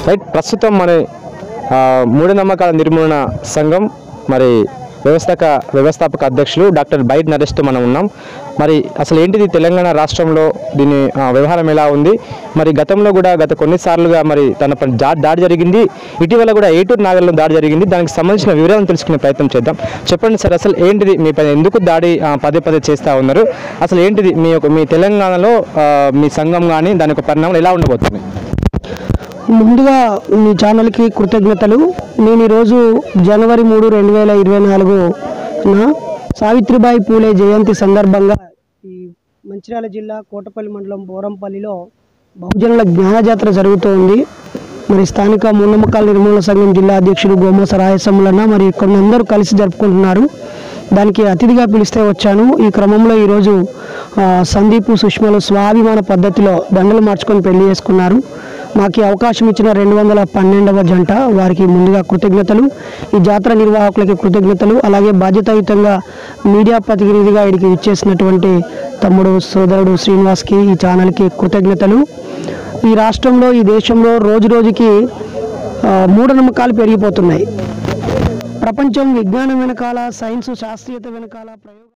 Right, ప్రస్తుతం మన మూఢనమ్మకాల నిర్మూలన సంఘం మరి వ్యవస్థాపక అధ్యక్షులు డాక్టర్ బైట్ నరేష్తో మనం ఉన్నాం. మరి అసలు ఏంటిది తెలంగాణ రాష్ట్రంలో దీని వ్యవహారం ఎలా ఉంది? మరి గతంలో కూడా గత కొన్నిసార్లుగా మరి తనపై దాడి జరిగింది, ఇటీవల కూడా ఏటూరు నాగల్లో దాడి జరిగింది. దానికి సంబంధించిన వివరాలను తెలుసుకునే ప్రయత్నం చేద్దాం. చెప్పండి సార్, అసలు ఏంటిది మీపై ఎందుకు దాడి పదే పదే చేస్తూ ఉన్నారు? అసలు ఏంటిది మీ తెలంగాణలో మీ సంఘం కానీ దాని యొక్క పరిణామం ఎలా ఉండబోతుంది? ముందుగా మీ ఛానల్కి కృతజ్ఞతలు. నేను ఈరోజు జనవరి 3, 2024 సావిత్రిబాయి పూలే జయంతి సందర్భంగా ఈ మంచిర్యాల జిల్లా కోటపల్లి మండలం బోరంపల్లిలో బహుజనుల జ్ఞానజాతర జరుగుతోంది. మరి స్థానిక మూఢనమ్మకాల నిర్మూలన సంఘం జిల్లా అధ్యక్షుడు గోమస రాయసములన్న మరి కొందరు కలిసి జరుపుకుంటున్నారు. దానికి అతిథిగా పిలిస్తే వచ్చాను. ఈ క్రమంలో ఈరోజు సందీపు సుష్మలు స్వాభిమాన పద్ధతిలో దండలు మార్చుకొని పెళ్లి చేసుకున్నారు. మాకు అవకాశం ఇచ్చిన 212వ జంట వారికి ముందుగా కృతజ్ఞతలు. ఈ జాతర నిర్వాహకులకి కృతజ్ఞతలు. అలాగే బాధ్యతాయుతంగా మీడియా ప్రతినిధిగా ఇక్కడికి ఇచ్చేసినటువంటి తమ్ముడు సోదరుడు శ్రీనివాస్కి, ఈ ఛానల్కి కృతజ్ఞతలు. ఈ రాష్ట్రంలో, ఈ దేశంలో రోజు రోజుకి మూఢనమ్మకాలు పెరిగిపోతున్నాయి. ప్రపంచం విజ్ఞానం వెనకాల, సైన్స్ శాస్త్రీయత వెనకాల